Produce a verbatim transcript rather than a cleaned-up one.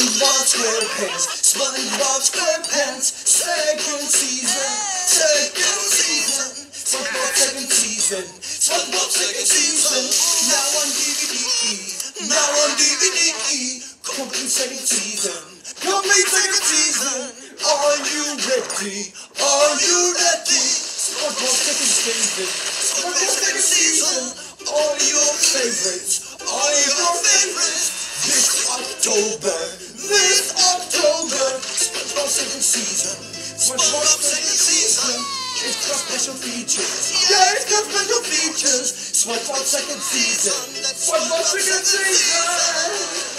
SpongeBob SquarePants, SpongeBob SquarePants, second season, second season, SpongeBob second season, SpongeBob second season, now on D V D, now on D V D, complete second season, complete second season, are you ready, are you ready, SpongeBob second season, SpongeBob second season, all your favorites, all your favorites, this October, this October, SpongeBob second season, SpongeBob second season, it's got special features, yeah, it's got special features, SpongeBob second season, SpongeBob second season.